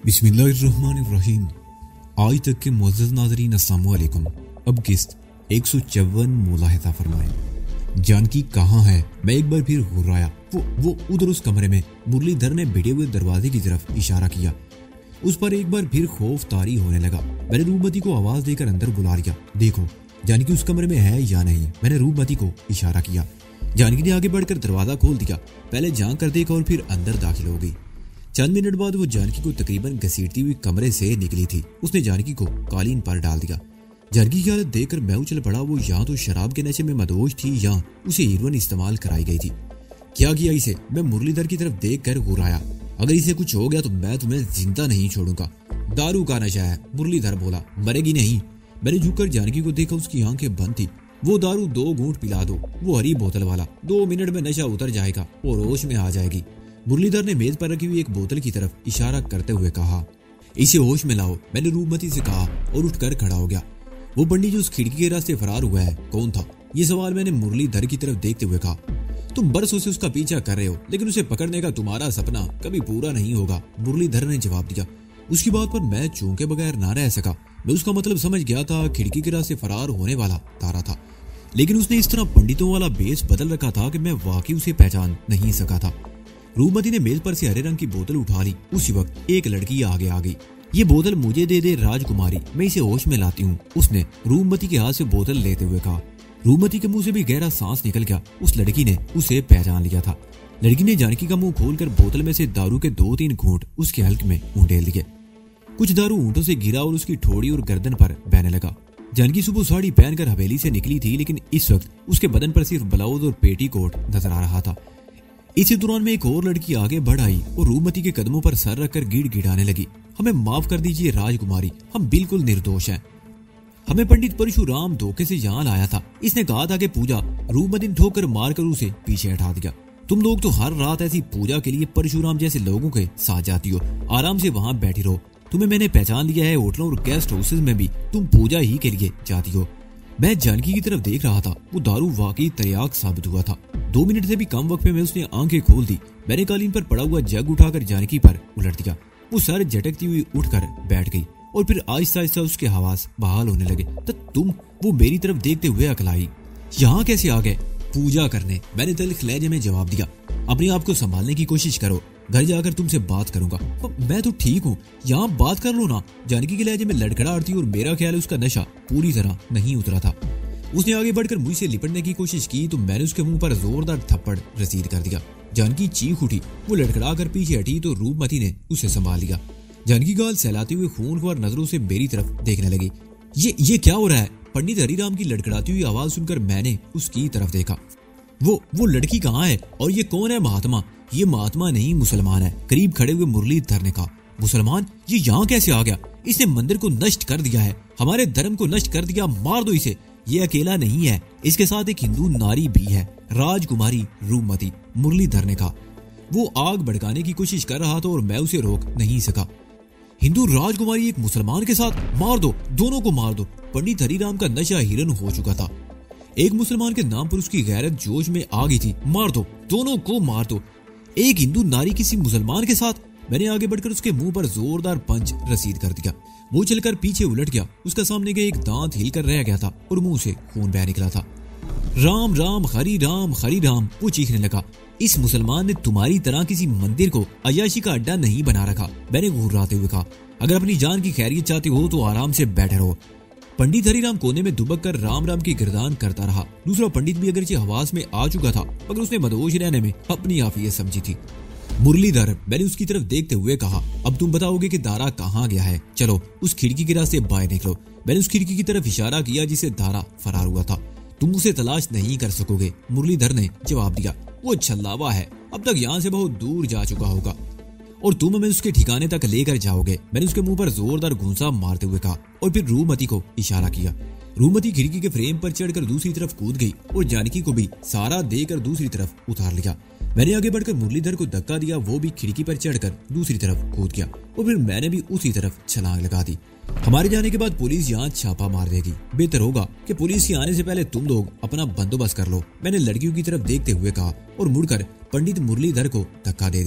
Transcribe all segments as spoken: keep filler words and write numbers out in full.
बिस्मिल्लाहिर्रहमानिर्रहीम। आज तक के मुअज़्ज़ज़ नाज़रीन अस्सलामु अलैकुम। अब किस्त एक सौ चौवन मुलाहिज़ा फरमाएं। जानकी कहाँ है? मैं एक बार फिर घुर्राया। वो वो उधर उस कमरे में। मुरलीधर ने भिड़े हुए दरवाजे की तरफ इशारा किया। उस पर एक बार फिर खौफ तारी होने लगा। मैंने रूपमती को आवाज देकर अंदर बुला लिया। देखो जानकी उस कमरे में है या नहीं। मैंने रूपमती को इशारा किया। जानकी ने आगे बढ़कर दरवाजा खोल दिया। पहले झांक कर देखा और फिर अंदर दाखिल हो गई। चंद मिनट बाद वो जानकी को तकरीबन घसीटती हुई कमरे से निकली थी। उसने जानकी को कालीन पर डाल दिया। जानकी की हालत देखकर मैं उछल पड़ा। वो या तो शराब के नशे में मदहोश थी या उसे हीरोइन इस्तेमाल कराई गई थी। क्या किया इसे? मैं मुरलीधर की तरफ देख कर घुराया। अगर इसे कुछ हो गया तो मैं तुम्हें जिंदा नहीं छोड़ूंगा। दारू का नशा है, मुरलीधर बोला। मरेगी नहीं। मैंने झुककर जानकी को देखा। उसकी आंखें बंद थी। वो दारू दो घूंट पिला दो, वो हरी बोतल वाला। दो मिनट में नशा उतर जाएगा और होश में आ जाएगी। मुरलीधर ने मेज पर रखी हुई एक बोतल की तरफ इशारा करते हुए कहा, इसे होश में लाओ। मैंने रूपमती से कहा और उठकर खड़ा हो गया। वो पंडित जो उस खिड़की के रास्ते फरार हुआ है कौन था? ये सवाल मैंने मुरलीधर की तरफ देखते हुए कहा। तुम बरसों से उसका पीछा कर रहे हो, लेकिन उसे पकड़ने का तुम्हारा सपना कभी पूरा नहीं होगा, मुरलीधर ने जवाब दिया। उसकी बात पर मैं चौंके बगैर ना रह सका। मैं उसका मतलब समझ गया था। खिड़की के रास्ते फरार होने वाला तारा था, लेकिन उसने इस तरह पंडितों वाला बेस बदल रखा था कि मैं वाकई उसे पहचान नहीं सका था। रूपमती ने मेज पर से हरे रंग की बोतल उठा ली। उसी वक्त एक लड़की आगे आ गई। ये बोतल मुझे दे दे राजकुमारी, मैं इसे होश में लाती हूँ, उसने रूपमती के हाथ से बोतल लेते हुए कहा। रूपमती के मुंह से भी गहरा सांस निकल गया। उस लड़की ने उसे पहचान लिया था। लड़की ने जानकी का मुंह खोलकर बोतल में से दारू के दो तीन घूंट उसके हल्क में उंडेल दिए। कुछ दारू ऊंटों से गिरा और उसकी ठोड़ी और गर्दन पर बहने लगा। जानकी सुबह साड़ी पहनकर हवेली से निकली थी, लेकिन इस वक्त उसके बदन पर सिर्फ ब्लाउज और पेटी कोट नजर आ रहा था। इसी दौरान में एक और लड़की आगे बढ़ आई और रूपमती के कदमों पर सर रखकर गिड़ गिड़ाने लगी। हमें माफ कर दीजिए राजकुमारी, हम बिल्कुल निर्दोष हैं। हमें पंडित परशुराम धोखे से यहाँ लाया था। इसने कहा था कि पूजा। रूपमती ने ठोकर मारकर उसे पीछे हटा दिया। तुम लोग तो हर रात ऐसी पूजा के लिए परशुराम जैसे लोगों के साथ जाती हो। आराम से वहाँ बैठी रहो। तुम्हें मैंने पहचान लिया है। होटलों और गेस्ट हाउसेज में भी तुम पूजा ही के लिए जाती हो। मैं जानकी की तरफ देख रहा था। वो दारू वाकई तरियाक साबित हुआ था। दो मिनट से भी कम वक्त में उसने आंखें खोल दी। मैंने कालीन पर पड़ा हुआ जग उठाकर जानकी पर उलट दिया। वो सर झटकती हुई उठकर बैठ गई और फिर आहिस्ता आहिस्ता उसके हवास बहाल होने लगे। तो तुम? वो मेरी तरफ देखते हुए अकलाई। यहाँ कैसे आ गए? पूजा करने, मैंने तल्ख लहजे में जवाब दिया। अपने आप को संभालने की कोशिश करो, घर जाकर तुमसे बात करूंगा। मैं तो ठीक हूँ, यहाँ बात कर लो ना। जानकी के लहजे में लड़खड़ाहट थी और मेरा ख्याल है उसका नशा पूरी तरह नहीं उतरा था। उसने आगे बढ़कर मुझसे लिपटने की कोशिश की तो मैंने उसके मुंह पर जोरदार थप्पड़ रसीद कर दिया। जानकी चीख उठी। वो लड़खड़ा कर पीछे हटी तो रूपमती ने उसे संभाल लिया। जानकी गाल सहलाते हुए खूनख्वार नजरों से मेरी तरफ देखने लगी। ये ये क्या हो रहा है? पंडित हरिराम की लड़खड़ाती हुई आवाज सुनकर मैंने उसकी तरफ देखा। वो वो लड़की कहाँ है और ये कौन है? महात्मा? ये महात्मा नहीं, मुसलमान है, करीब खड़े हुए मुरलीधर ने कहा। मुसलमान? ये यहाँ कैसे आ गया? इसने मंदिर को नष्ट कर दिया है, हमारे धर्म को नष्ट कर दिया। मार दो इसे। ये अकेला नहीं है, इसके साथ एक हिंदू नारी भी है, राजकुमारी रूपमती, मुरलीधर ने कहा। वो आग भड़काने की कोशिश कर रहा था और मैं उसे रोक नहीं सका। हिंदू राजकुमारी एक मुसलमान के साथ? मार दो, दोनों को मार दो। पंडित हरिराम का नशा हिरन हो चुका था। एक मुसलमान के नाम पर उसकी गैरत जोश में आ गई थी। मार दो, दोनों को मार दो। एक हिंदू नारी किसी मुसलमान के साथ? मैंने आगे बढ़कर उसके मुंह पर जोरदार पंच रसीद कर दिया। वो चलकर पीछे उलट गया। उसका सामने का एक दांत हिलकर रह गया था और मुंह से खून बह निकला था। राम राम हरि राम हरि राम, वो चीखने लगा। इस मुसलमान ने तुम्हारी तरह किसी मंदिर को अय्याशी का अड्डा नहीं बना रखा। मैंने घुर्राते हुए कहा, अगर अपनी जान की खैरियत चाहते हो तो आराम से बैठे रहो। पंडित हरिराम कोने में दुबक कर राम राम की गिरदान करता रहा। दूसरा पंडित भी अगरचे हवास में आ चुका था, मगर उसने मदहोश रहने में अपनी आफियत समझी थी। मुरलीधर, मैंने उसकी तरफ देखते हुए कहा, अब तुम बताओगे कि दारा कहाँ गया है। चलो उस खिड़की के रास्ते बाहर निकलो। मैंने उस खिड़की की तरफ इशारा किया जिसे दारा फरार हुआ था। तुम उसे तलाश नहीं कर सकोगे, मुरलीधर ने जवाब दिया। वो छल्लावा है, अब तक यहाँ से बहुत दूर जा चुका होगा और तुम हमें उसके ठिकाने तक लेकर जाओगे। मैंने उसके मुंह पर जोरदार घूंसा मारते हुए कहा और फिर रूपमती को इशारा किया। रूपमती खिड़की के फ्रेम पर चढ़कर दूसरी तरफ कूद गई और जानकी को भी सहारा देकर दूसरी तरफ उतार लिया। मैंने आगे बढ़कर मुरलीधर को धक्का दिया। वो भी खिड़की पर चढ़कर दूसरी तरफ कूद गया और फिर मैंने भी उसी तरफ छलांग लगा दी। हमारे जाने के बाद पुलिस यहाँ छापा मार देगी। बेहतर होगा कि पुलिस के आने से पहले तुम लोग अपना बंदोबस्त कर लो, मैंने लड़कियों की तरफ देखते हुए कहा और मुड़कर पंडित मुरलीधर को धक्का दे दिया।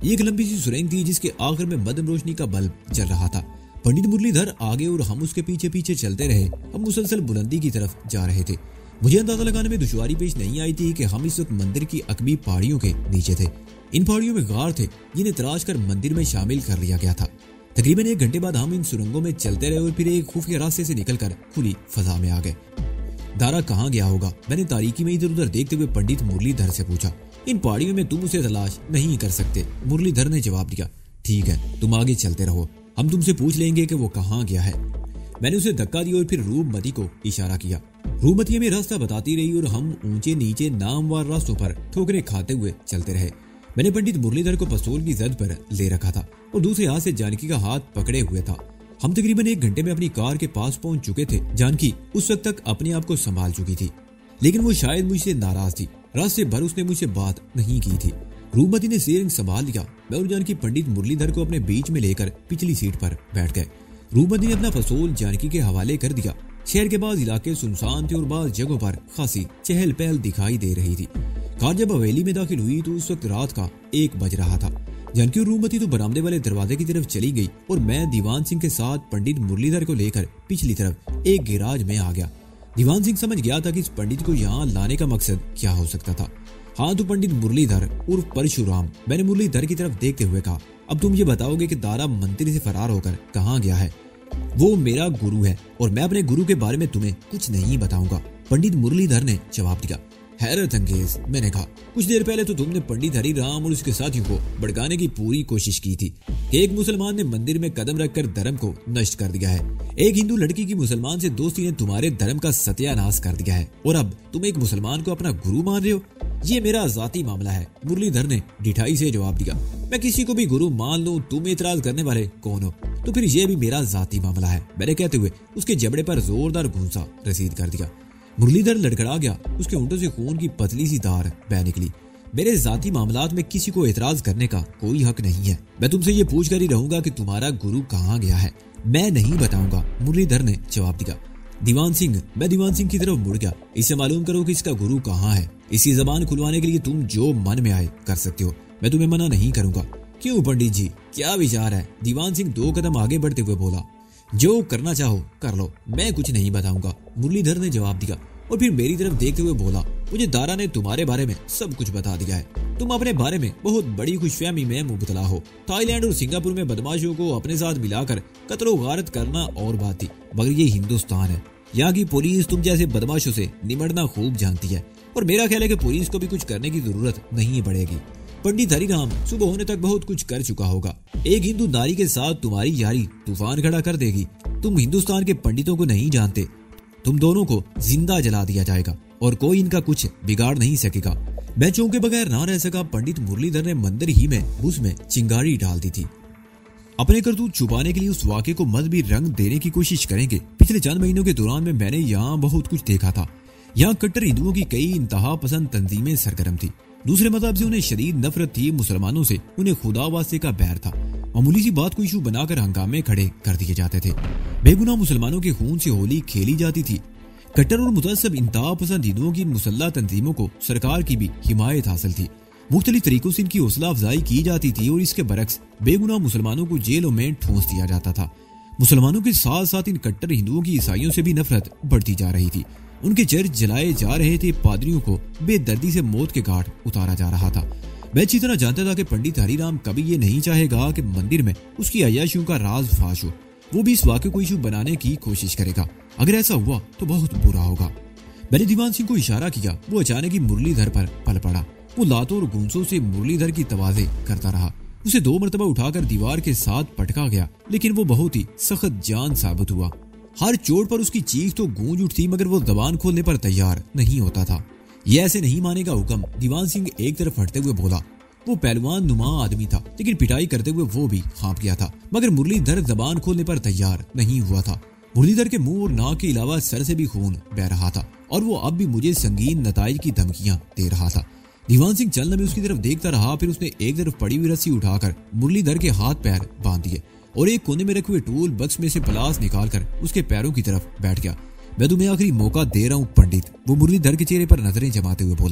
एक लंबी सी सुरंग थी जिसके आखिर में मध्यम रोशनी का बल्ब जल रहा था। पंडित मुरलीधर आगे और हम उसके पीछे पीछे चलते रहे। हम मुसलसल बुलंदी की तरफ जा रहे थे। मुझे अंदाजा लगाने में दुश्वारी पेश नहीं आई थी कि हम इस वक्त मंदिर की अकबी पहाड़ियों के नीचे थे। इन पहाड़ियों में गार थे जिन्हें तराश कर मंदिर में शामिल कर लिया गया था। तकरीबन एक घंटे बाद हम इन सुरंगों में चलते रहे और फिर एक खुफिया रास्ते से निकलकर खुली फजा में आ गए। दारा कहाँ गया होगा? मैंने तारीकी में इधर उधर देखते हुए पंडित मुरलीधर से पूछा। इन पहाड़ियों में तुम उसे तलाश नहीं कर सकते, मुरलीधर ने जवाब दिया। ठीक है, तुम आगे चलते रहो, हम तुमसे पूछ लेंगे कि वो कहाँ गया है। मैंने उसे धक्का दिया और फिर रूपमती को इशारा किया। रूपमती हमें रास्ता बताती रही और हम ऊंचे नीचे नामवार रास्तों पर ठोकरें खाते हुए चलते रहे। मैंने पंडित मुरलीधर को पिस्तौल की जद पर ले रखा था और दूसरे हाथ से जानकी का हाथ पकड़े हुए था। हम तकरीबन एक घंटे में अपनी कार के पास पहुंच चुके थे। जानकी उस वक्त तक अपने आप को संभाल चुकी थी, लेकिन वो शायद मुझसे नाराज थी। रास्ते भर उसने मुझसे बात नहीं की थी। रूपमती ने स्टीयरिंग संभाल लिया। मैं और जानकी पंडित मुरलीधर को अपने बीच में लेकर पिछली सीट पर बैठ गए। रूपमती ने अपना पिस्तौल जानकी के हवाले कर दिया। शहर के बाद इलाके सुनसान थे और बाद जगहों पर खासी चहल पहल दिखाई दे रही थी। कार जब हवेली में दाखिल हुई तो उस वक्त रात का एक बज रहा था। जानकी और रूपमती तो बरामदे वाले दरवाजे की तरफ चली गई और मैं दीवान सिंह के साथ पंडित मुरलीधर को लेकर पिछली तरफ एक गैराज में आ गया। दीवान सिंह समझ गया था कि इस पंडित को यहाँ लाने का मकसद क्या हो सकता था। हाँ तो पंडित मुरलीधर उर्फ परशुराम, मैंने मुरलीधर की तरफ देखते हुए कहा, अब तुम ये बताओगे कि दारा मंदिर से फरार होकर कहाँ गया है? वो मेरा गुरु है और मैं अपने गुरु के बारे में तुम्हें कुछ नहीं बताऊंगा, पंडित मुरलीधर ने जवाब दिया। हैरत अंगेज, मैंने कहा, कुछ देर पहले तो तुमने पंडित हरिराम और उसके साथियों को भड़काने की पूरी कोशिश की थी। एक मुसलमान ने मंदिर में कदम रखकर धर्म को नष्ट कर दिया है। एक हिंदू लड़की की मुसलमान से दोस्ती ने तुम्हारे धर्म का सत्यानाश कर दिया है और अब तुम एक मुसलमान को अपना गुरु मान रहे हो। ये मेरा जाती मामला है, मुरलीधर ने ढिठाई से जवाब दिया। मैं किसी को भी गुरु मान लूं, तुम एतराज करने वाले कौन हो? तो फिर ये भी मेरा जाती मामला है, मैंने कहते हुए उसके जबड़े पर जोरदार घूंसा रसीद कर दिया। मुरलीधर लड़खड़ा गया। उसके होंठों से खून की पतली सी धार बह निकली। मेरे जाती मामलात में किसी को एतराज करने का कोई हक नहीं है। मैं तुमसे ये पूछ कर ही रहूंगा कि तुम्हारा गुरु कहाँ गया है। मैं नहीं बताऊंगा, मुरलीधर ने जवाब दिया। दीवान सिंह, मैं दीवान सिंह की तरफ मुड़ गया। इससे मालूम करो कि इसका गुरु कहाँ है। इसी जबान खुलवाने के लिए तुम जो मन में आए कर सकते हो, मैं तुम्हें मना नहीं करूंगा। क्यों पंडित जी, क्या विचार है? दीवान सिंह दो कदम आगे बढ़ते हुए बोला। जो करना चाहो कर लो, मैं कुछ नहीं बताऊंगा, मुरलीधर ने जवाब दिया और फिर मेरी तरफ देखते हुए बोला, मुझे दारा ने तुम्हारे बारे में सब कुछ बता दिया है। तुम अपने बारे में बहुत बड़ी खुशफहमी में मुबतला हो। थाईलैंड और सिंगापुर में बदमाशों को अपने साथ मिलाकर कत्ल गारत करना और बात थी, मगर ये हिंदुस्तान है। यहाँ की पुलिस तुम जैसे बदमाशों से निमटना खूब जानती है और मेरा ख्याल है कि पुलिस को भी कुछ करने की जरूरत नहीं पड़ेगी। पंडित हरिराम सुबह होने तक बहुत कुछ कर चुका होगा। एक हिंदू नारी के साथ तुम्हारी यारी तूफान खड़ा कर देगी। तुम हिंदुस्तान के पंडितों को नहीं जानते। तुम दोनों को जिंदा जला दिया जाएगा और कोई इनका कुछ बिगाड़ नहीं सकेगा। मैं चौंके बगैर ना रह सका। पंडित मुरलीधर ने मंदिर ही में बुस में चिंगारी डाल दी थी। अपने करतूत छुपाने के लिए उस वाक़े को मजहबी रंग देने की कोशिश करेंगे। पिछले चंद महीनों के दौरान में मैंने यहाँ बहुत कुछ देखा था। यहाँ कट्टर हिंदुओं की कई इंतहा पसंद तंजीमें सरगर्म थी। दूसरे मजहब से उन्हें शदीद नफरत थी। मुसलमानों से उन्हें खुदा वास्ते का बैर था। मामूली सी बात को इशू बनाकर हंगामे खड़े कर दिए जाते थे। बेगुनाह मुसलमानों के खून से होली खेली जाती थी। कट्टर और मुतअस्सिब इंतहा पसंद हिंदुओं की मुसल्लह तंजीमों को सरकार की भी हिमायत हासिल थी। मुख्तलिफ तरीकों से इनकी हौसला अफजाई की जाती थी और इसके बरक्स बेगुनाह मुसलमानों को जेलों में ठोंस दिया जाता था। मुसलमानों के साथ साथ इन कट्टर हिंदुओं की ईसाइयों से भी नफरत बढ़ती जा रही थी। उनके चर्च जलाए जा रहे थे। पादरियों को बेदर्दी से मौत के घाट उतारा जा रहा था। मैं अच्छी तरह जानता था कि पंडित हरिराम कभी ये नहीं चाहेगा कि मंदिर में उसकी अय्याशियों का राज फाश हो। वो भी इस वाक़े को इशू बनाने की कोशिश करेगा। अगर ऐसा हुआ तो बहुत बुरा होगा। मैंने दीवान सिंह को इशारा किया। वो अचानक ही मुरलीधर पर पल पड़ा। वो लातों और गूंसों से मुरलीधर की तवाज़े करता रहा। उसे दो मरतबा उठाकर दीवार के साथ पटका गया, लेकिन वो बहुत ही सख्त जान साबित हुआ। हर चोट पर उसकी चीख तो गूंज उठती, मगर वो जबान खोलने पर तैयार नहीं होता था। ये ऐसे नहीं मानेगा हुक्म, दीवान सिंह एक तरफ हटते हुए बोला। वो पहलवान नुमा आदमी था, लेकिन पिटाई करते हुए वो भी हाँफ गया था, मगर मुरलीधर जबान खोलने पर तैयार नहीं हुआ था। मुरलीधर के मुंह और नाक के अलावा सर से भी खून बह रहा था और वो अब भी मुझे संगीन नताइज की धमकियां दे रहा था। दीवान सिंह चंद लम्हे उसकी तरफ देखता रहा, फिर उसने एक तरफ पड़ी हुई रस्सी उठाकर मुरलीधर के हाथ पैर बांध दिए और एक कोने में रखे हुए टूल बक्स में से पलास निकालकर उसके पैरों की तरफ बैठ गया। मैं तुम्हें आखिरी मौका दे रहा हूँ पंडित, वो मुरलीधर के चेहरे पर नजरें जमाते हुए बोला।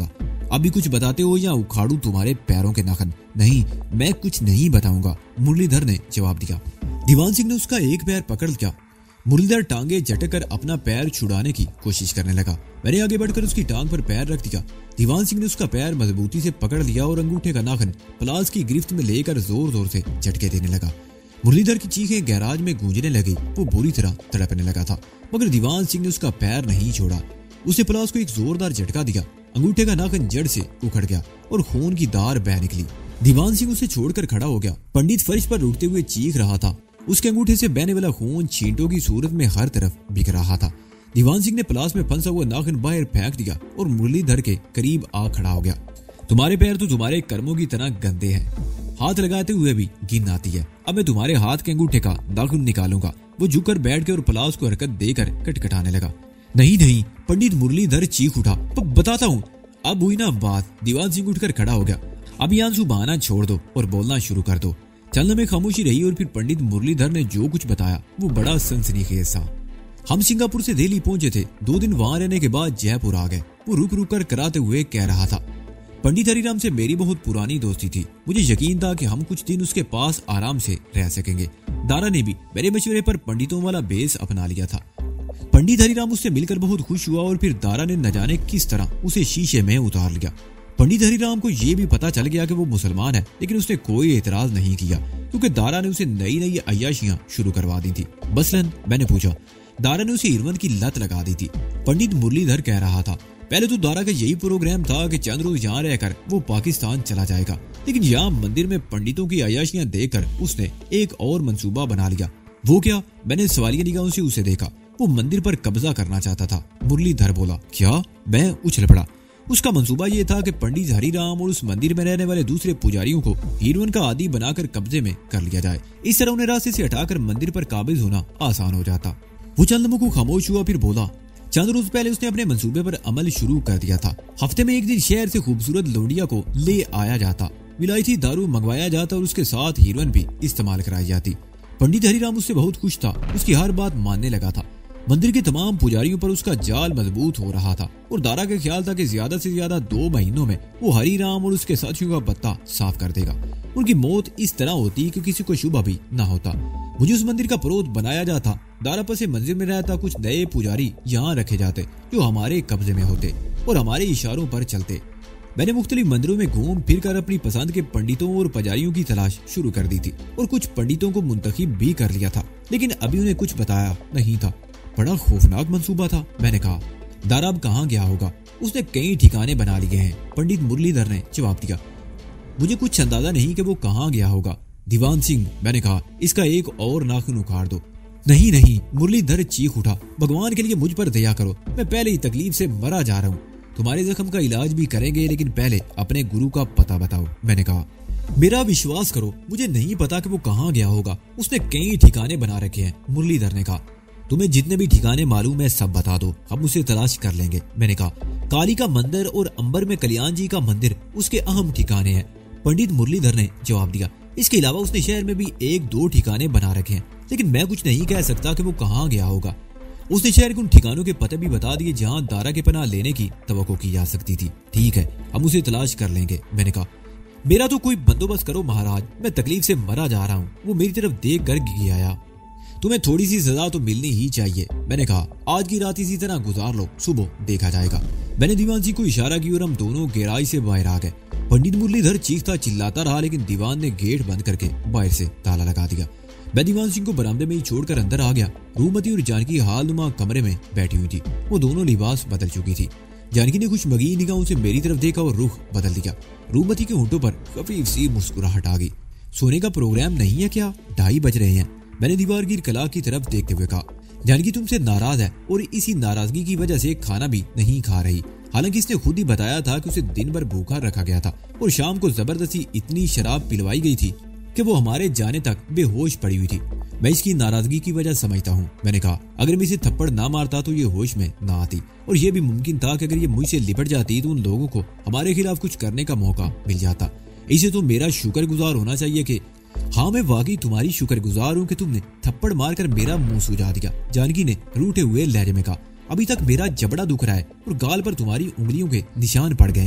अभी कुछ बताते हो या उखाड़ू तुम्हारे पैरों के नाखन? नहीं, मैं कुछ नहीं बताऊंगा, मुरलीधर ने जवाब दिया। दीवान सिंह ने उसका एक पैर पकड़ लिया। मुरलीधर टांगे झटक कर अपना पैर छुड़ाने की कोशिश करने लगा। मैंने आगे बढ़कर उसकी टांग पर पैर रख दिया। दीवान सिंह ने उसका पैर मजबूती से पकड़ लिया और अंगूठे का नाखन प्लास की गिरफ्त में लेकर जोर जोर से झटके देने लगा। मुरलीधर की चीखें गैराज में गूंजने लगी। वो बुरी तरह तड़पने लगा था, मगर दीवान सिंह ने उसका पैर नहीं छोड़ा। उसे प्लास को एक जोरदार झटका दिया। अंगूठे का नाखन जड़ से उखड़ गया और खून की धार बह निकली। दीवान सिंह उसे छोड़कर खड़ा हो गया। पंडित फर्श पर उठते हुए चीख रहा था। उसके अंगूठे से बहने वाला खून छींटों की सूरत में हर तरफ बिक रहा था। दीवान सिंह ने प्लास में फंसा हुआ नाखन बाहर फेंक दिया और मुरलीधर के करीब आ खड़ा हो गया। तुम्हारे पैर तो तुम्हारे कर्मों की तरह गंदे हैं, हाथ लगाते हुए भी घिन आती है। अब मैं तुम्हारे हाथ के अंगूठे का नाखून निकालूंगा। वो झुककर बैठ गया और प्लास को हरकत देकर कटकटाने लगा। नहीं नहीं, पंडित मुरलीधर चीख उठा। बताता हूँ। अब हुई ना बात। दीवान सिंह उठकर खड़ा हो गया। अब ये आंसू बहाना छोड़ दो और बोलना शुरू कर दो। चलने में खामोशी रही और फिर पंडित मुरलीधर ने जो कुछ बताया वो बड़ा सनसनीखेज था। हम सिंगापुर से दिल्ली पहुंचे थे। दो दिन वहां रहने के बाद जयपुर आ गए। वो रुक रुक कर कराते हुए कह रहा था, पंडित हरिराम से मेरी बहुत पुरानी दोस्ती थी। मुझे यकीन था कि हम कुछ दिन उसके पास आराम से रह सकेंगे। दारा ने भी मेरे मशवरे पर पंडितों वाला बेस अपना लिया था। पंडित हरिराम उससे मिलकर बहुत खुश हुआ और फिर दारा ने न जाने किस तरह उसे शीशे में उतार लिया। पंडित हरिराम को यह भी पता चल गया कि वो मुसलमान है, लेकिन उसने कोई एतराज नहीं किया क्योंकि दारा ने उसे नई नई अय्याशियां शुरू करवा दी थी। बसलन, मैंने पूछा। दारा ने उसे हिरवन की लत लगा दी थी। पंडित मुरलीधर कह रहा था, पहले तो दारा का यही प्रोग्राम था कि चंद रोज यहाँ रहकर वो पाकिस्तान चला जाएगा, लेकिन यहाँ मंदिर में पंडितों की अय्याशियां देखकर उसने एक और मंसूबा बना लिया। वो क्या? मैंने सवालिया निगाहों से उसे देखा। वो मंदिर पर कब्जा करना चाहता था। मुरलीधर बोला, क्या? मैं उछल पड़ा। उसका मंसूबा ये था कि पंडित हरिराम और उस मंदिर में रहने वाले दूसरे पुजारियों को हीरोइन का आदी बनाकर कब्जे में कर लिया जाए। इस तरह उन्हें रास्ते से हटाकर मंदिर पर काबिज होना आसान हो जाता। वो चंद लम्हों को खामोश हुआ, फिर बोला, चंद रोज पहले उसने अपने मंसूबे पर अमल शुरू कर दिया था। हफ्ते में एक दिन शहर से खूबसूरत लौंडिया को ले आया जाता, विलायती दारू मंगवाया जाता और उसके साथ हीरोइन भी इस्तेमाल कराई जाती। पंडित हरिराम उससे बहुत खुश था, उसकी हर बात मानने लगा था। मंदिर के तमाम पुजारियों पर उसका जाल मजबूत हो रहा था और दारा का ख्याल था कि ज्यादा से ज्यादा दो महीनों में वो हरिराम और उसके साथियों का पत्ता साफ कर देगा। उनकी मौत इस तरह होती कि किसी को शुभ भी न होता। मुझे उस मंदिर का पुरोहित बनाया जाता। दारा पर से मंदिर में रहता कुछ नए पुजारी यहाँ रखे जाते जो हमारे कब्जे में होते और हमारे इशारों पर चलते। मैंने मुख्तलिफ मंदिरों में घूम फिर कर अपनी पसंद के पंडितों और पुजारियों की तलाश शुरू कर दी थी और कुछ पंडितों को मुंतखब भी कर लिया था, लेकिन अभी उन्हें कुछ बताया नहीं था। बड़ा खौफनाक मंसूबा था। मैंने कहा, दारा अब कहाँ गया होगा? उसने कई ठिकाने बना लिए हैं, पंडित मुरलीधर ने जवाब दिया। मुझे कुछ अंदाजा नहीं कि वो कहाँ गया होगा। दीवान सिंह, मैंने कहा, इसका एक और नाखून उखाड़ दो। नहीं नहीं, मुरलीधर चीख उठा, भगवान के लिए मुझ पर दया करो, मैं पहले ही तकलीफ से मरा जा रहा हूँ। तुम्हारे जख्म का इलाज भी करेंगे, लेकिन पहले अपने गुरु का पता बताओ। मैंने कहा, मेरा विश्वास करो, मुझे नहीं पता कि वो कहाँ गया होगा। उसने कई ठिकाने बना रखे हैं। मुरलीधर ने कहा, तुम्हें जितने भी ठिकाने मालूम है सब बता दो, हम उसे तलाश कर लेंगे। मैंने कहा, काली का मंदिर और अंबर में कल्याण जी का मंदिर उसके अहम ठिकाने हैं। पंडित मुरलीधर ने जवाब दिया। इसके अलावा उसने शहर में भी एक दो ठिकाने बना रखे हैं, लेकिन मैं कुछ नहीं कह सकता कि वो कहाँ गया होगा। उसने शहर के उन ठिकानों के पते भी बता दिए जहाँ दारा के पनाह लेने की तवक्को की जा सकती थी। ठीक है, हम उसे तलाश कर लेंगे। मैंने कहा, मेरा तो कोई बंदोबस्त करो महाराज, मैं तकलीफ से मरा जा रहा हूँ। वो मेरी तरफ देख कर गिड़गिड़ाया। तुम्हें थोड़ी सी सजा तो मिलनी ही चाहिए। मैंने कहा, आज की रात इसी तरह गुजार लो, सुबह देखा जाएगा। मैंने दीवान सिंह को इशारा किया और हम दोनों गहराई से बाहर आ गए। पंडित मुरलीधर चीखता चिल्लाता रहा, लेकिन दीवान ने गेट बंद करके बाहर से ताला लगा दिया। मैं दीवान सिंह को बरामदे में ही छोड़कर अंदर आ गया। रूमती और जानकी हालनुमा कमरे में बैठी हुई थी। वो दोनों लिबास बदल चुकी थी। जानकी ने कुछ मगही निगाहों से मेरी तरफ देखा और रुख बदल दिया। रूमती के होंठों पर खफीफ सी मुस्कुराहट आ गई। सोने का प्रोग्राम नहीं है क्या? ढाई बज रहे हैं। मैंने दीवार की कला की तरफ देखते हुए कहा, जानकी तुमसे नाराज है और इसी नाराजगी की वजह से खाना भी नहीं खा रही। हालांकि इसने खुद ही बताया था कि उसे दिन भर भूखा रखा गया था और शाम को जबरदस्ती इतनी शराब पिलवाई गई थी कि वो हमारे जाने तक बेहोश पड़ी हुई थी। मैं इसकी नाराजगी की वजह समझता हूँ। मैंने कहा, अगर मैं इसे थप्पड़ ना मारता तो ये होश में ना आती, और ये भी मुमकिन था कि अगर ये मुझसे लिपट जाती तो उन लोगों को हमारे खिलाफ कुछ करने का मौका मिल जाता। इसे तो मेरा शुक्रगुजार होना चाहिए कि हाँ, मैं वाकई तुम्हारी शुक्रगुजार हूँ कि तुमने थप्पड़ मारकर मेरा मुंह सुझा दिया। जानकी ने रूठे हुए लहजे में कहा, अभी तक मेरा जबड़ा दुख रहा है और गाल पर तुम्हारी उंगलियों के निशान पड़ गए हैं।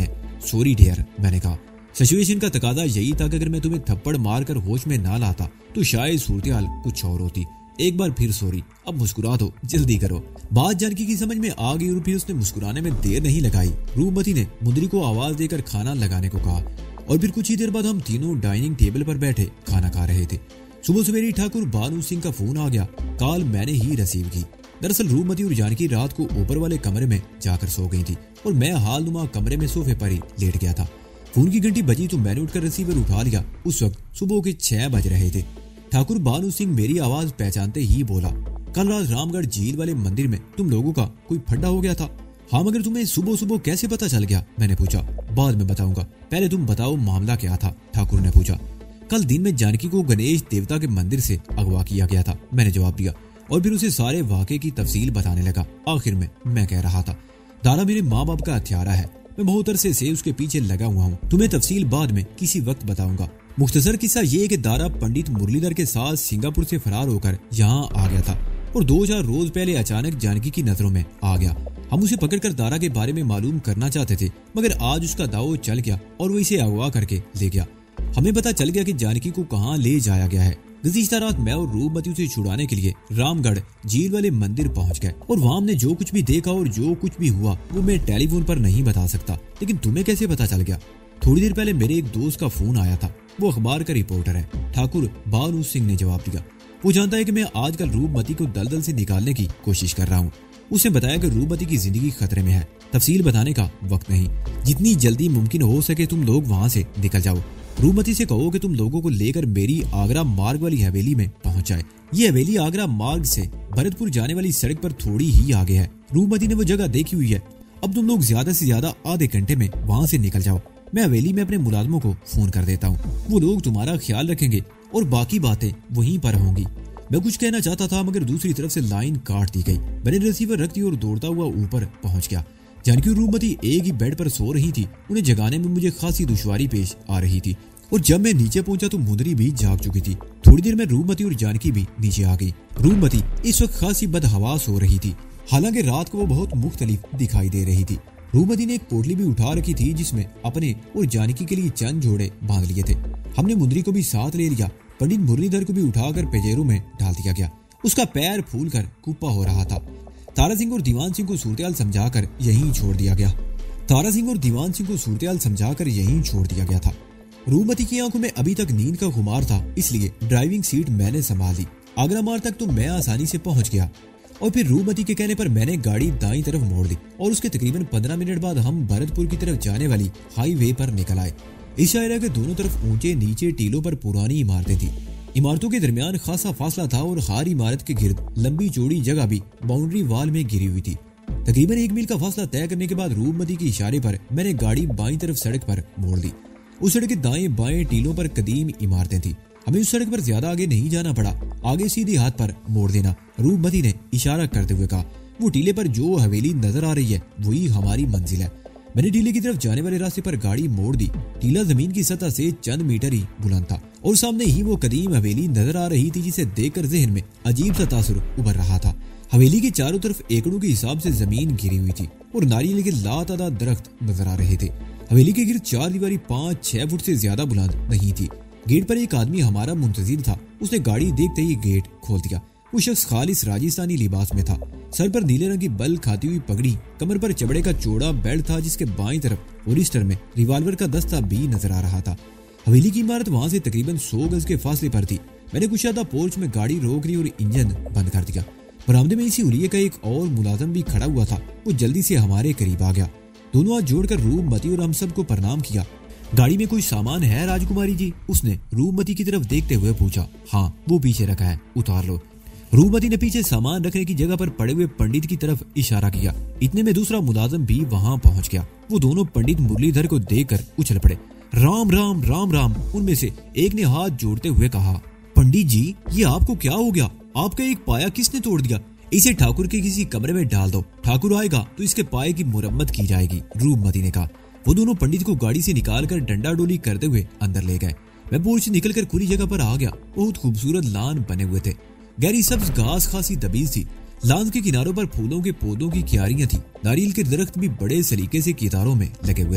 सॉरी डियर, मैंने कहा। सिचुएशन का तकाजा यही था कि अगर मैं तुम्हें थप्पड़ मारकर होश में ना लाता तो शायद सूरत कुछ और होती। एक बार फिर सॉरी, अब मुस्कुरा दो, जल्दी करो। बात जानकी की समझ में आ गई और फिर उसने मुस्कुराने में देर नहीं लगाई। रूपमती ने मुंदरी को आवाज देकर खाना लगाने को कहा और फिर कुछ ही देर बाद हम तीनों डाइनिंग टेबल पर बैठे खाना खा रहे थे। सुबह सवेरे ठाकुर बानू सिंह का फोन आ गया। कॉल मैंने ही रिसीव की। दरअसल रूपमती और जानकी रात को ऊपर वाले कमरे में जाकर सो गई थी और मैं हाल नुमा कमरे में सोफे पर ही लेट गया था। फोन की घंटी बजी तो मैंने उठकर रिसीवर उठा लिया। उस वक्त सुबह के छह बज रहे थे। ठाकुर बानू सिंह मेरी आवाज पहचानते ही बोला, कल रात रामगढ़ झील वाले मंदिर में तुम लोगों का कोई फड्डा हो गया था। हाँ, मगर तुम्हें सुबह सुबह कैसे पता चल गया? मैंने पूछा। बाद में बताऊंगा, पहले तुम बताओ मामला क्या था? ठाकुर ने पूछा। कल दिन में जानकी को गणेश देवता के मंदिर से अगवा किया गया था, मैंने जवाब दिया और फिर उसे सारे वाकये की तफसील बताने लगा। आखिर में मैं कह रहा था, दादा मेरे माँ बाप का हत्यारा है, मैं बहुत अरसे से उसके पीछे लगा हुआ हूँ। तुम्हें तफसील बाद में किसी वक्त बताऊंगा। मुख्तसर किस्सा ये कि दारा पंडित मुरलीधर के साथ सिंगापुर से फरार होकर यहाँ आ गया था और दो चार रोज पहले अचानक जानकी की नजरों में आ गया। हम उसे पकड़कर दारा के बारे में मालूम करना चाहते थे, मगर आज उसका दाव चल गया और वो इसे अगवा करके ले गया। हमें पता चल गया कि जानकी को कहाँ ले जाया गया है। गुज़िश्ता रात मैं और रूपमती उसे छुड़ाने के लिए रामगढ़ झील वाले मंदिर पहुंच गए और वहां हमने जो कुछ भी देखा और जो कुछ भी हुआ वो मैं टेलीफोन पर नहीं बता सकता। लेकिन तुम्हें कैसे पता चल गया? थोड़ी देर पहले मेरे एक दोस्त का फोन आया था, वो अखबार का रिपोर्टर है। ठाकुर बानू सिंह ने जवाब दिया। वो जानता है कि मैं आजकल रूपमती को दलदल से निकालने की कोशिश कर रहा हूँ। उसने बताया कि रूपमती की जिंदगी खतरे में है। तफसील बताने का वक्त नहीं, जितनी जल्दी मुमकिन हो सके तुम लोग वहाँ से निकल जाओ। रूपमती से कहो कि तुम लोगों को लेकर मेरी आगरा मार्ग वाली हवेली में पहुंच जाए। ये हवेली आगरा मार्ग से भरतपुर जाने वाली सड़क पर थोड़ी ही आगे है। रूपमती ने वो जगह देखी हुई है। अब तुम लोग ज्यादा से ज्यादा आधे घंटे में वहाँ से निकल जाओ। मैं हवेली में अपने मुलाजमों को फोन कर देता हूँ, वो लोग तुम्हारा ख्याल रखेंगे और बाकी बातें वहीं पर होंगी। मैं कुछ कहना चाहता था मगर दूसरी तरफ से लाइन काट दी गई। मैंने रिसीवर रख दी और दौड़ता हुआ ऊपर पहुंच गया। जानकी और रूपमती एक ही बेड पर सो रही थी। उन्हें जगाने में मुझे खासी दुश्वारी पेश आ रही थी और जब मैं नीचे पहुंचा तो मुंदरी भी जाग चुकी थी। थोड़ी देर में रूपमती और जानकी भी नीचे आ गई। रूपमती इस वक्त खासी बदहवास हो रही थी, हालांकि रात को वो बहुत मुख्तलिफ दिखाई दे रही थी। रूपमती ने एक पोटली भी उठा रखी थी जिसमें अपने और जानकी के लिए चंद जोड़े बांध लिए थे। हमने मुंदरी को भी साथ ले लिया। पंडित मुरलीधर को भी उठाकर पेजेरू में डाल दिया गया। उसका पैर फूलकर कुप्पा हो रहा था। तारा सिंह और दीवान सिंह को सूरतेहाल समझाकर यहीं छोड़ दिया गया तारा सिंह और दीवान सिंह को सूरतेहाल समझाकर यहीं छोड़ दिया गया था। रूपमती की आंखों में अभी तक नींद का खुमार था, इसलिए ड्राइविंग सीट मैंने संभाल ली। आगरा मार्ग तक तो मैं आसानी से पहुंच गया और फिर रूपमती के कहने पर मैंने गाड़ी दाईं तरफ मोड़ दी और उसके तकरीबन पंद्रह मिनट बाद हम भरतपुर की तरफ जाने वाली हाईवे पर निकल आए। इस शायरा के दोनों तरफ ऊंचे नीचे टीलों पर पुरानी इमारतें थी। इमारतों के दरमियान खासा फासला था और हर इमारत के गिर्द लंबी चौड़ी जगह भी बाउंड्री वाल में घिरी हुई थी। तकरीबन एक मील का फासला तय करने के बाद रूपमती के इशारे पर मैंने गाड़ी बाईं तरफ सड़क पर मोड़ दी। उस सड़क के दाएं बाएं टीलों पर कदीम इमारतें थी। हमें उस सड़क पर ज्यादा आगे नहीं जाना पड़ा। आगे सीधे हाथ पर मोड़ देना, रूपमती ने इशारा करते हुए कहा। वो टीले पर जो हवेली नजर आ रही है वही हमारी मंजिल है। मैंने टीले की तरफ जाने वाले रास्ते पर गाड़ी मोड़ दी। टीला जमीन की सतह से चंद मीटर ही बुलंद था और सामने ही वो कदीम हवेली नजर आ रही थी जिसे देखकर जहन में अजीब सा तासुर उभर रहा था। हवेली के चारों तरफ एकड़ों के हिसाब से जमीन घिरी हुई थी और नारियल के लातादाद दरख्त नजर आ रहे थे। हवेली के गिर्द चार दीवारी पाँच छह फुट से ज्यादा बुलंद नहीं थी। गेट पर एक आदमी हमारा मुंतजिर था। उसने गाड़ी देखते ही गेट खोल दिया। वो शख्स खालिस राजस्थानी लिबास में था। सर पर नीले रंग की बल खाती हुई पगड़ी, कमर पर चमड़े का चौड़ा बेल्ट था जिसके बाईं तरफ ओरिस्टर में रिवाल्वर का दस्ता भी नजर आ रहा था। हवेली की इमारत वहां से तकरीबन सौ गज के फासले पर थी। मैंने कुशादा पोर्च में गाड़ी रोक ली और इंजन बंद कर दिया। बरामदे में इसी हुलिये का एक और मुलाजम भी खड़ा हुआ था। वो जल्दी से हमारे करीब आ गया। दोनों हाथ जोड़कर रूपमती और हम सबको प्रणाम किया। गाड़ी में कोई सामान है राजकुमारी जी? उसने रूपमती की तरफ देखते हुए पूछा। हाँ, वो पीछे रखा है, उतार लो। रूपमती ने पीछे सामान रखने की जगह पर पड़े हुए पंडित की तरफ इशारा किया। इतने में दूसरा मुलाजम भी वहां पहुंच गया। वो दोनों पंडित मुरलीधर को देखकर उछल पड़े। राम राम राम राम, उनमें से एक ने हाथ जोड़ते हुए कहा। पंडित जी, ये आपको क्या हो गया? आपका एक पाया किसने तोड़ दिया? इसे ठाकुर के किसी कमरे में डाल दो। ठाकुर आएगा तो इसके पाए की मुरम्मत की जाएगी, रूपमती ने कहा। वो दोनों पंडित को गाड़ी से निकालकर डंडा डोली करते हुए अंदर ले गए। मैं पोर्च से निकलकर खुली जगह पर आ गया। बहुत खूबसूरत लान बने हुए थे। गहरी सब्ज घास खासी दबीज थी। लान के किनारों पर फूलों के पौधों की क्यारियां थी। नारियल के दरख्त भी बड़े सलीके से कितारों में लगे हुए थे।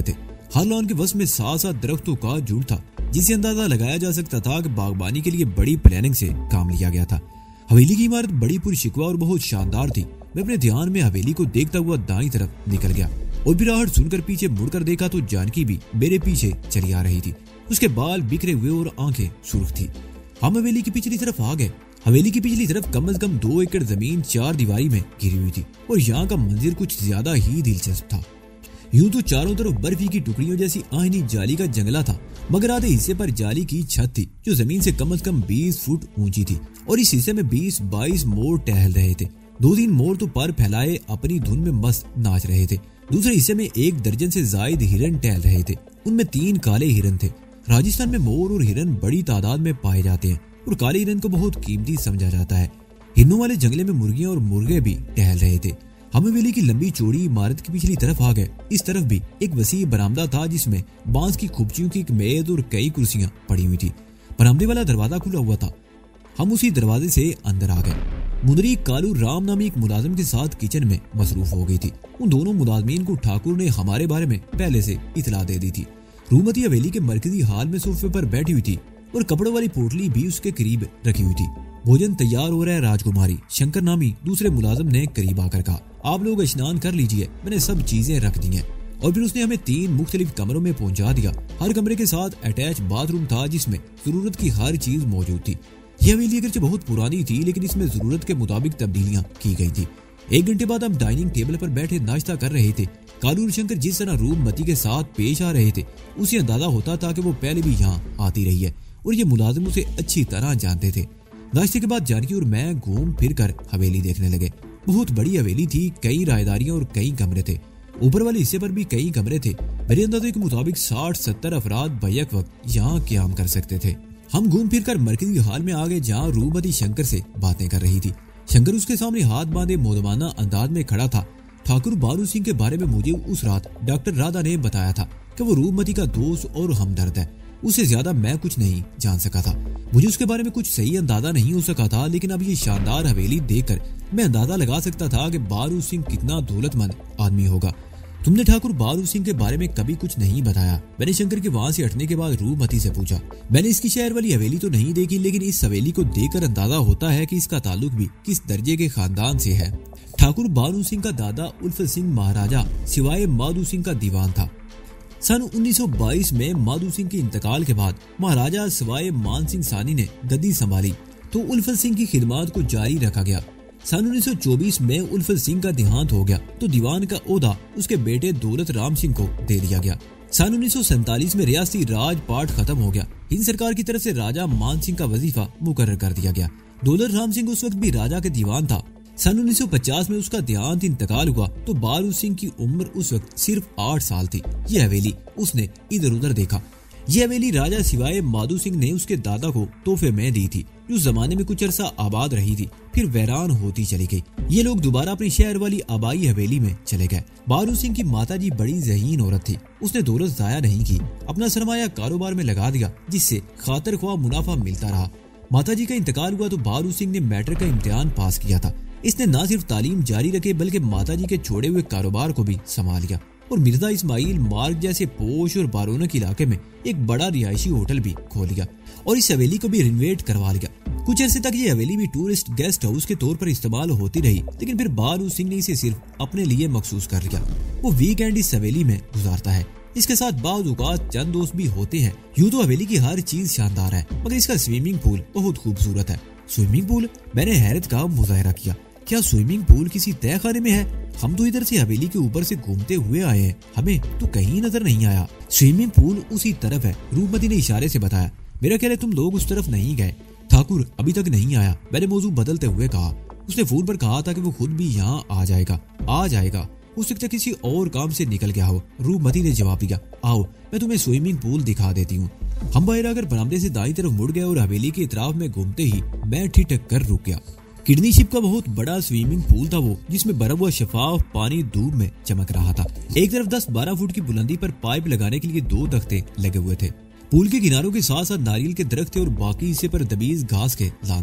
हर लॉन के वश में सात सात दरख्तों का झुंड था, जिससे अंदाजा लगाया जा सकता था कि बागबानी के लिए बड़ी प्लानिंग से काम लिया गया था। हवेली की इमारत बड़ी पुरशिकवा और बहुत शानदार थी। मैं अपने ध्यान में हवेली को देखता हुआ दाईं तरफ निकल गया और बिराहट सुनकर पीछे मुड़कर देखा तो जानकी भी मेरे पीछे चली आ रही थी। उसके बाल बिखरे हुए और आंखें सुर्ख थी। हम हवेली की पिछली तरफ आ गए। हवेली की पिछली तरफ कम से कम दो एकड़ जमीन चार दीवारी में घिरी हुई थी और यहाँ का मंजर कुछ ज्यादा ही दिलचस्प था। यूं तो चारों तरफ बर्फी की टुकड़ियों जैसी आईनी जाली का जंगला था, मगर आधे हिस्से पर जाली की छत थी जो जमीन से कम से कम बीस फुट ऊंची थी और इस हिस्से में बीस बाईस मोर टहल रहे थे। दो तीन मोर तो पर फैलाए अपनी धुन में मस्त नाच रहे थे। दूसरे हिस्से में एक दर्जन से जायद हिरन टहल रहे थे। उनमें तीन काले हिरन थे। राजस्थान में मोर और हिरन बड़ी तादाद में पाए जाते हैं और काले हिरन को बहुत कीमती समझा जाता है। हिरनों वाले जंगले में मुर्गियां और मुर्गे भी टहल रहे थे। हम हवेली की लंबी चौड़ी इमारत की पिछली तरफ आ गए। इस तरफ भी एक वसी बरामदा था जिसमें बांस की खुपचियों की एक मेज और कई कुर्सियां पड़ी हुई थी। बरामदे वाला दरवाजा खुला हुआ था। हम उसी दरवाजे से अंदर आ गए। मुंदरी कालू राम नामी एक मुलाजिम के साथ किचन में मसरूफ हो गई थी। उन दोनों मुलाजमीन को ठाकुर ने हमारे बारे में पहले से इतला दे दी थी। रूमती हवेली के मरकजी हाल में सोफे पर बैठी हुई थी और कपड़ों वाली पोटली भी उसके करीब रखी हुई थी। भोजन तैयार हो रहा है राजकुमारी, शंकर नामी दूसरे मुलाजिम ने करीब आकर कहा। आप लोग स्नान कर लीजिए, मैंने सब चीजें रख दी हैं। और फिर उसने हमें तीन मुख्तलिफ कमरों में पहुंचा दिया। हर कमरे के साथ अटैच बाथरूम था जिसमें जरूरत की हर चीज मौजूद थी। यह हवेली अगरचे बहुत पुरानी थी लेकिन इसमें जरूरत के मुताबिक तब्दीलियां की गई थी। एक घंटे बाद हम डाइनिंग टेबल पर बैठे नाश्ता कर रहे थे। कालू और शंकर जिस तरह रूपमती के साथ पेश आ रहे थे उसे अंदाजा होता था कि वो पहले भी यहाँ आती रही है और ये मुलाजिम उसे अच्छी तरह जानते थे। नाश्ते के बाद जानकी और मैं घूम फिर कर हवेली देखने लगे। बहुत बड़ी हवेली थी, कई रायदारियां और कई कमरे थे। ऊपर वाले हिस्से पर भी कई कमरे थे। मेरे अंदाजे के मुताबिक साठ सत्तर अफराद बैक वक्त यहाँ क्याम कर सकते थे। हम घूम फिर कर मरकजी हाल में आ गए जहाँ रूपमती शंकर से बातें कर रही थी। शंकर उसके सामने हाथ बांधे मोदमाना अंदाज में खड़ा था। ठाकुर बारू सिंह के बारे में मुझे उस रात डॉक्टर राधा ने बताया था कि वो रूपमती का दोस्त और हमदर्द है। उससे ज्यादा मैं कुछ नहीं जान सका था। मुझे उसके बारे में कुछ सही अंदाजा नहीं हो सका था, लेकिन अब ये शानदार हवेली देखकर मैं अंदाजा लगा सकता था कि बारू सिंह कितना दौलतमंद आदमी होगा। तुमने ठाकुर बारू सिंह के बारे में कभी कुछ नहीं बताया। मैंने शंकर के वहां से हटने के बाद रूपमती से पूछा। मैंने इसकी शहर वाली हवेली तो नहीं देखी, लेकिन इस हवेली को देखकर अंदाजा होता है कि इसका ताल्लुक भी किस दर्जे के खानदान से है। ठाकुर बारू सिंह का दादा उल्फत सिंह महाराजा सिवाय माधु सिंह का दीवान था। सन उन्नीस सौ बाईस में माधु सिंह के इंतकाल के बाद महाराजा सिवाय मान सिंह सानी ने गद्दी संभाली तो उल्फत सिंह की खिदमत को जारी रखा गया। सन उन्नीस सौ चौबीस में उल्फत सिंह का देहांत हो गया तो दीवान का ओहदा उसके बेटे दौलत राम सिंह को दे दिया गया। सन उन्नीस सौ सैंतालीस में रियासती राजपाट खत्म हो गया। हिंद सरकार की तरफ से राजा मान सिंह का वजीफा मुकर्रर कर दिया गया। दौलत राम सिंह उस वक्त भी राजा के दीवान था। सन उन्नीस सौ पचास में उसका देहांत इंतकाल हुआ तो बारू सिंह की उम्र उस वक्त सिर्फ आठ साल थी। यह हवेली उसने इधर उधर देखा। यह हवेली राजा सिवाय माधु सिंह ने उसके दादा को तोहफे में दी थी, जो उस जमाने में कुछ अरसा आबाद रही थी, फिर वैरान होती चली गई। ये लोग दोबारा अपनी शहर वाली आबाई हवेली में चले गए। बारू सिंह की माताजी बड़ी ज़हीन औरत थी। उसने दौलत जाया नहीं की, अपना सरमाया कारोबार में लगा दिया, जिससे खातर ख्वाह मुनाफा मिलता रहा। माताजी का इंतकाल हुआ तो बारू सिंह ने मैट्रिक का इम्तिहान पास किया था। इसने न सिर्फ तालीम जारी रखे बल्कि माताजी के छोड़े हुए कारोबार को भी संभाल लिया और मिर्जा इस्माइल मार्ग जैसे पोश और बारोनक इलाके में एक बड़ा रिहायशी होटल भी खोल लिया और इस हवेली को भी रिनोवेट करवा लिया। कुछ अरसे तक ये हवेली भी टूरिस्ट गेस्ट हाउस के तौर पर इस्तेमाल होती रही, लेकिन फिर बारू सिंह ने इसे सिर्फ अपने लिए मखसूस कर लिया। वो वीकेंड इस हवेली में गुजारता है। इसके साथ बाज़ औक़ात चंद दोस्त भी होते हैं। यूं तो हवेली की हर चीज शानदार है, मगर इसका स्विमिंग पूल बहुत खूबसूरत है। Swimming pool? मैंने हैरत का मुजाहरा किया। क्या स्विमिंग पूल किसी तय खाने में है? हम तो इधर से हवेली के ऊपर से घूमते हुए आए हैं, हमें तो कहीं नजर नहीं आया। स्विमिंग पूल उसी तरफ है, रूपमती ने इशारे से बताया। मेरा ख्याल है तुम लोग उस तरफ नहीं गए। ठाकुर अभी तक नहीं आया, मैंने मौजू बदलते हुए कहा। उसने फोन पर कहा था कि वो खुद भी यहाँ आ जाएगा आ जाएगा उस वक्त किसी और काम से निकल गया हो। रूपमती ने जवाब दिया, आओ मैं तुम्हें स्विमिंग पूल दिखा देती हूँ। हम बाहर आकर बरामदे से दाईं तरफ मुड़ गए और हवेली के इतराफ में घूमते ही मैं ठिठक कर रुक गया। किडनी शिप का बहुत बड़ा स्विमिंग पूल था वो, जिसमें बर्फ हुआ शफाफ पानी धूप में चमक रहा था। एक तरफ दस बारह फुट की बुलंदी पर पाइप लगाने के लिए दो तख्ते लगे हुए थे। पूल के किनारों के साथ साथ नारियल के दरख्त थे और बाकी हिस्से पर दबीज घास के लान थे।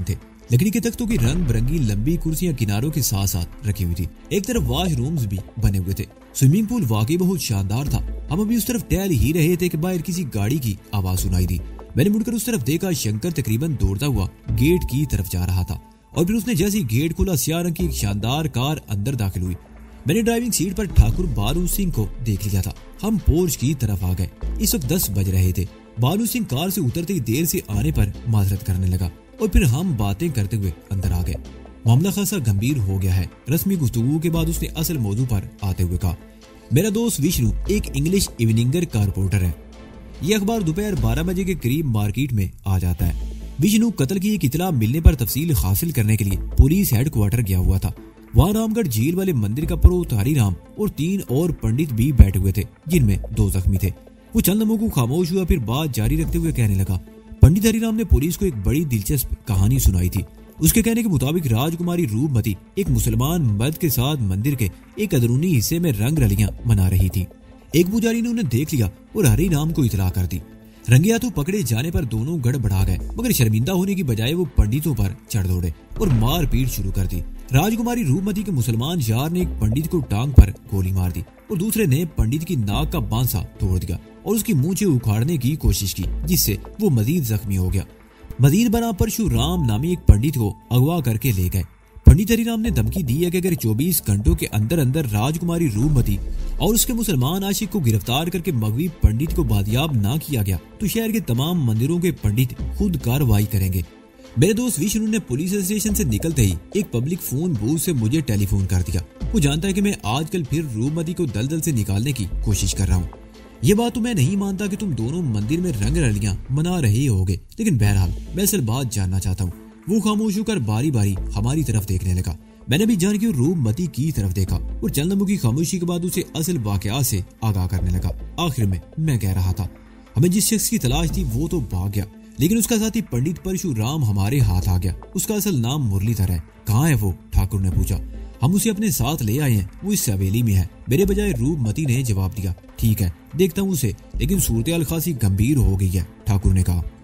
लकड़ी के तख्तों की रंग बिरंगी लंबी कुर्सियां किनारों के साथ साथ रखी हुई थी। एक तरफ वॉशरूम्स भी बने हुए थे। स्विमिंग पूल वाकई बहुत शानदार था। हम अभी उस तरफ टहल ही रहे थे कि बाहर किसी गाड़ी की आवाज सुनाई दी। मैंने मुड़कर उस तरफ देखा, शंकर तकरीबन दौड़ता हुआ गेट की तरफ जा रहा था और फिर उसने जैसे ही गेट खोला, स्याह रंग की एक शानदार कार अंदर दाखिल हुई। मैंने ड्राइविंग सीट पर ठाकुर बालू सिंह को देख लिया था। हम पोर्च की तरफ आ गए। इस वक्त दस बज रहे थे। बालू सिंह कार से उतरते ही देर से आने पर माजरत करने लगा और फिर हम बातें करते हुए अंदर आ गए। मामला खासा गंभीर हो गया है। रस्मी गुफ्तगू के बाद उसने असल मौजू पर आते हुए कहा, मेरा दोस्त विष्णु एक इंग्लिश इवनिंगर का रिपोर्टर है। ये अखबार दोपहर बारह बजे के करीब मार्केट में आ जाता है। विष्णु कत्ल की एक इतला मिलने पर तफसील हासिल करने के लिए पुलिस हेडक्वार्टर गया हुआ था। वहाँ रामगढ़ झील वाले मंदिर का पुरोहित हरिराम और तीन और पंडित भी बैठे हुए थे, जिनमें दो जख्मी थे। वो चंद लम्हों को खामोश हुआ, फिर बात जारी रखते हुए कहने लगा, पंडित हरिराम ने पुलिस को एक बड़ी दिलचस्प कहानी सुनाई थी। उसके कहने के मुताबिक राजकुमारी रूपमती एक मुसलमान मर्द के साथ मंदिर के एक अंदरूनी हिस्से में रंग रलियां मना रही थी। एक पुजारी ने उन्हें देख लिया और हरिराम को इतला कर दी। रंगे हाथों पकड़े जाने पर दोनों गड़बड़ा गए, मगर शर्मिंदा होने की बजाय वो पंडितों पर चढ़ दौड़े और मार पीट शुरू कर दी। राजकुमारी रूपमती के मुसलमान यार ने एक पंडित को टांग पर गोली मार दी और दूसरे ने पंडित की नाक का बांसा तोड़ दिया और उसकी मूंछें उखाड़ने की कोशिश की, जिससे वो मजीद जख्मी हो गया। मजीद बना परशुराम नामी एक पंडित को अगवा करके ले गए। पंडित हरिराम ने धमकी दी है कि अगर चौबीस घंटों के अंदर अंदर राजकुमारी रूपमती और उसके मुसलमान आशिक को गिरफ्तार करके मगवी पंडित को बादियाब ना किया गया तो शहर के तमाम मंदिरों के पंडित खुद कार्रवाई करेंगे। मेरे दोस्त विष्णु ने पुलिस स्टेशन से निकलते ही एक पब्लिक फोन बूथ से मुझे टेलीफोन कर दिया। वो जानता है कि मैं आजकल फिर रूपमती को दलदल से निकालने की कोशिश कर रहा हूँ। ये बात तो मैं नहीं मानता कि तुम दोनों मंदिर में रंग रलियां मना रहे होगे, लेकिन बहरहाल मैं असल बात जानना चाहता हूँ। वो खामोश होकर बारी बारी हमारी तरफ देखने लगा। मैंने भी जान की रूपमती की तरफ देखा और चंद लम्हों की खामोशी के बाद उसे असल वाकयात से आगाह करने लगा। आखिर में मैं कह रहा था, हमें जिस शख्स की तलाश थी वो तो भाग गया, लेकिन उसका साथी पंडित परशुराम हमारे हाथ आ गया। उसका असल नाम मुरलीधर है। कहाँ है वो? ठाकुर ने पूछा। हम उसे अपने साथ ले आए हैं, वो इस हवेली में है, मेरे बजाय रूपमती ने जवाब दिया। ठीक है, देखता हूँ उसे, लेकिन सूरत हाल खासी गंभीर हो गई है, ठाकुर ने कहा।